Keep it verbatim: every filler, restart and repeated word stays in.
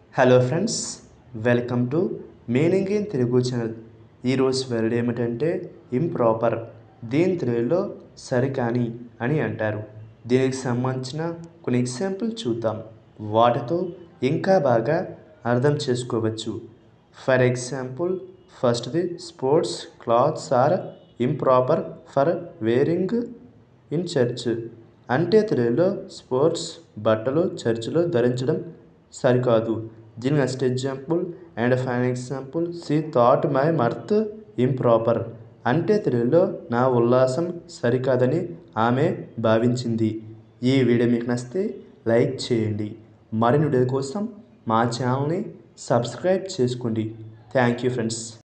Hello friends, welcome to meaning in Telugu channel. ఈరోజు word ఏమిటంటే improper. దీని తెలుగులో సరికాని అని అంటారు. దీనికి సంబంధించిన కొన్ని ఎగ్జాంపుల్ చూద్దాం. వాటితో ఇంకా బాగా అర్థం చేసుకోవచ్చు. ఫర్ ఎగ్జాంపుల్, ఫస్ట్ది sports clothes are improper for wearing in church. అంటే తెలుగులో స్పోర్ట్స్ బట్టలు చర్చిలో ధరించడం సరికాదు. దీని next example and final example, she thought my mirth improper. అంటే తెలుగులో నా ఉల్లాసం సరికాదని ఆమె భావించింది. ఈ వీడియో మీకు నచ్చితే లైక్ చేయండి. మరిన్ని వీడియో కోసం మా ఛానల్ని సబ్స్క్రైబ్ చేసుకోండి. Thank you friends.